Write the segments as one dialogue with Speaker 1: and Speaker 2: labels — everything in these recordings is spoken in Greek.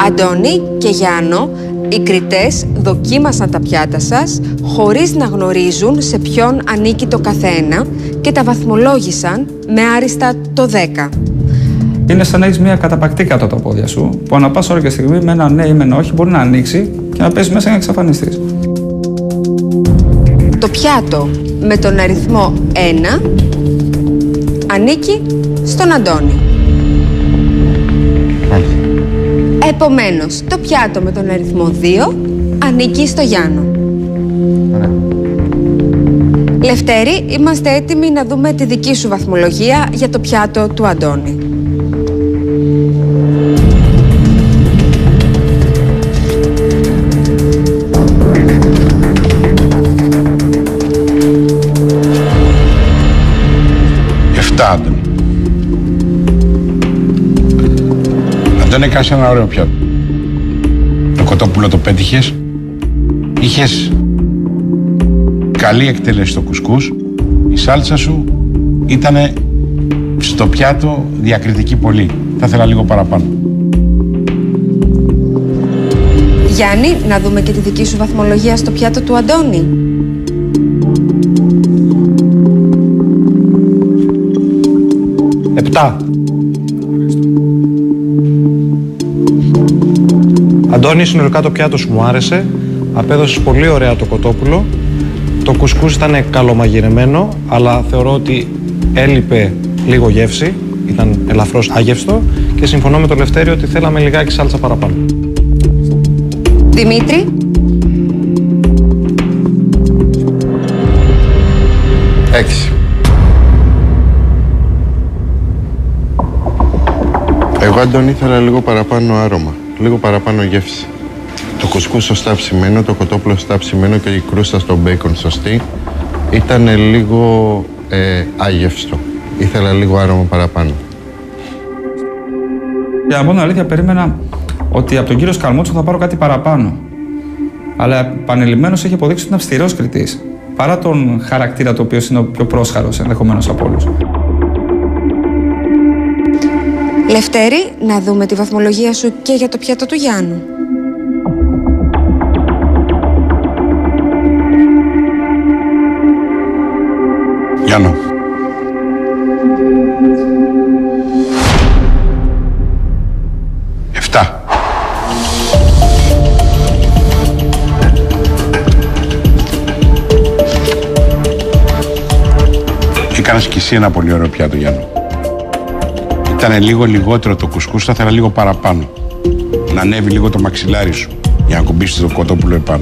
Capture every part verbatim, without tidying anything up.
Speaker 1: Αντώνη και Γιάννο, οι κριτές δοκίμασαν τα πιάτα σας χωρίς να γνωρίζουν σε ποιον ανήκει το καθένα και τα βαθμολόγησαν με άριστα το δέκα.
Speaker 2: Είναι σαν να έχεις μια καταπακτή κάτω από τα πόδια σου, που ανά πάσα ώρα και στιγμή με ένα ναι ή με ένα όχι μπορεί να ανοίξει και να πέσει μέσα και να εξαφανιστείς.
Speaker 1: Το πιάτο με τον αριθμό ένα ανήκει στον Αντώνη. Επομένως, το πιάτο με τον αριθμό δύο ανήκει στο Γιάννο.
Speaker 3: Ωραία.
Speaker 1: Λευτέρη, είμαστε έτοιμοι να δούμε τη δική σου βαθμολογία για το πιάτο του Αντώνη.
Speaker 4: Εφτά, Αντώνη. Αντώνη, έκανες ένα ωραίο πιάτο. Το κοτόπουλο το πέτυχες. Είχες καλή εκτέλεση στο κουσκούς. Η σάλτσα σου ήτανε στο πιάτο διακριτική πολύ. Θα ήθελα λίγο παραπάνω.
Speaker 1: Γιάννη, να δούμε και τη δική σου βαθμολογία στο πιάτο του Αντώνη.
Speaker 3: Επτά. Αντώνη, συνολικά το πιάτο σου μου άρεσε. Απέδωσες πολύ ωραία το κοτόπουλο. Το κουσκούς ήταν καλομαγειρεμένο, αλλά θεωρώ ότι έλειπε λίγο γεύση. Ήταν ελαφρώς άγευστο και συμφωνώ με τον Λευτέρη ότι θέλαμε λιγάκι σάλτσα παραπάνω.
Speaker 1: Δημήτρη.
Speaker 5: Έξι. Εγώ, Αντώνη, ήθελα λίγο παραπάνω άρωμα, λίγο παραπάνω γεύση. Το κουσκούς σωστά ψημένο, το κοτόπουλο σωστά ψημένο και η κρούστα στο μπέικον σωστή. Ήταν λίγο ε, άγευστο. Ήθελα λίγο άρωμα παραπάνω.
Speaker 2: Για να πω την αλήθεια, περίμενα ότι από τον κύριο Σκαλμούτσο θα πάρω κάτι παραπάνω. Αλλά επανειλημμένος έχει αποδείξει ότι είναι αυστηρός κριτής. Παρά τον χαρακτήρα το οποίο είναι ο πιο πρόσχαρος ενδεχομένως από όλους.
Speaker 1: Λευτέρη, να δούμε τη βαθμολογία σου και για το πιάτο του Γιάννου.
Speaker 4: Γιάννο. Εφτά. Έκανες κι εσύ ένα πολύ ωραίο πιάτο, Γιάννο. Ήτανε λίγο λιγότερο το κουσκούς, θα ήθελα λίγο παραπάνω. Να ανέβει λίγο το μαξιλάρι σου για να κουμπίσεις το κοτόπουλο επάνω.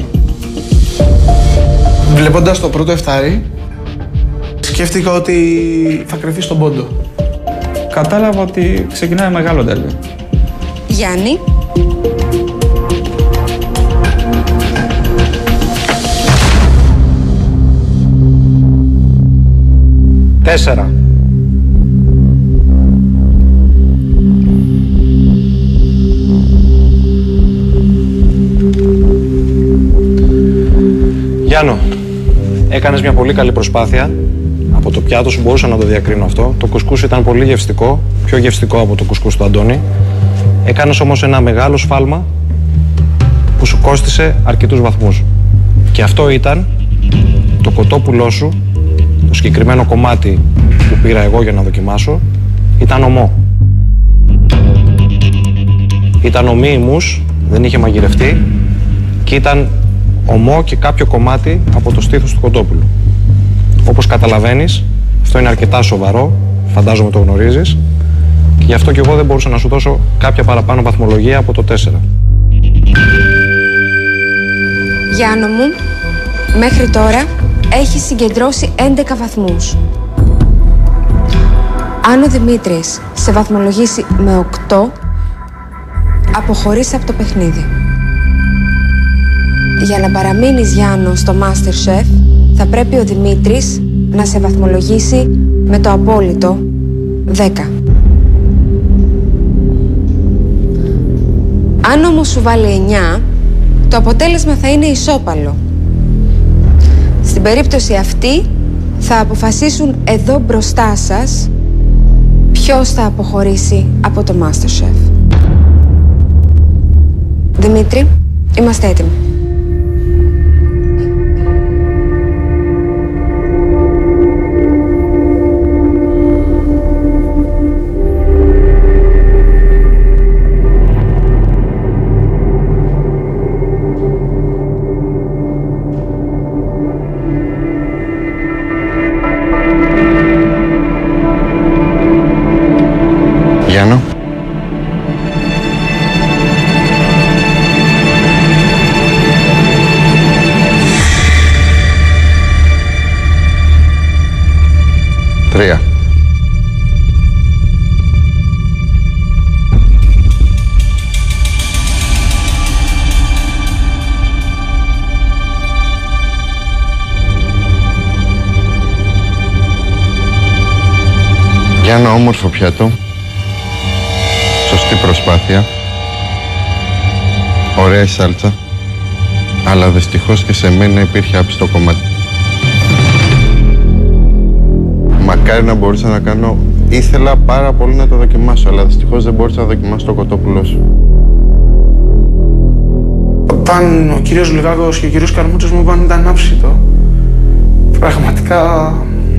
Speaker 6: Βλέποντας το πρώτο εφτάρι, σκέφτηκα ότι θα κρυφτεί στον πόντο.
Speaker 2: Κατάλαβα ότι ξεκινάει μεγάλο τέλειο.
Speaker 1: Γιάννη.
Speaker 3: Τέσσερα. Γιάννο, έκανες μια πολύ καλή προσπάθεια. Από το πιάτο σου μπορούσα να το διακρίνω αυτό. Το κουσκούς ήταν πολύ γευστικό, πιο γευστικό από το κουσκούς του Αντώνη. Έκανες όμως ένα μεγάλο σφάλμα που σου κόστισε αρκετούς βαθμούς. Και αυτό ήταν το κοτόπουλό σου, το συγκεκριμένο κομμάτι που πήρα εγώ για να δοκιμάσω, ήταν ομό. Ήταν ομοίημους, δεν είχε μαγειρευτεί και ήταν ομό και κάποιο κομμάτι από το στήθος του κοτόπουλου. Όπως καταλαβαίνεις, αυτό είναι αρκετά σοβαρό, φαντάζομαι το γνωρίζεις, και γι' αυτό και εγώ δεν μπορούσα να σου δώσω κάποια παραπάνω βαθμολογία από το τέσσερα.
Speaker 1: Γιάννο μου, μέχρι τώρα έχει συγκεντρώσει έντεκα βαθμούς. Αν ο Δημήτρης σε βαθμολογήσει με οκτώ, αποχωρείς από το παιχνίδι. Για να παραμείνεις, Γιάννο, στο MasterChef, θα πρέπει ο Δημήτρης να σε βαθμολογήσει με το απόλυτο δέκα. Αν όμως σου βάλει εννιά, το αποτέλεσμα θα είναι ισόπαλο. Στην περίπτωση αυτή θα αποφασίσουν εδώ μπροστά σας ποιος θα αποχωρήσει από το MasterChef. Δημήτρη, είμαστε έτοιμοι.
Speaker 5: Γιάννο. Τρία. Γιάννο, όμορφο πιάτο. Σωστή προσπάθεια. Ωραία η σάλτσα. Αλλά δυστυχώς και σε μένα υπήρχε άπιστο κομμάτι. Μακάρι να μπορούσα να κάνω... Ήθελα πάρα πολύ να το δοκιμάσω, αλλά δυστυχώς δεν μπορούσα να δοκιμάσω το κοτόπουλο σου.
Speaker 6: Όταν ο κύριος Λιγάκος και ο κύριος Καρμούτσος μου είπαν ήταν άψητο, πραγματικά...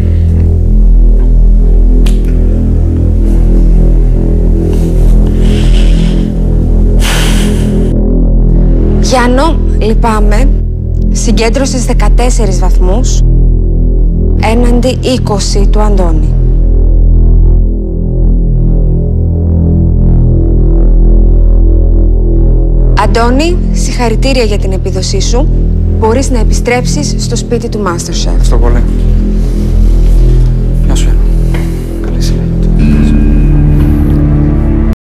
Speaker 1: Γιάννο, λυπάμαι. Συγκέντρωσες δεκατέσσερις βαθμούς έναντι είκοσι του Αντώνη. Αντώνη, συγχαρητήρια για την επίδοσή σου. Μπορείς να επιστρέψεις στο σπίτι του MasterChef.
Speaker 2: Ευχαριστώ πολύ.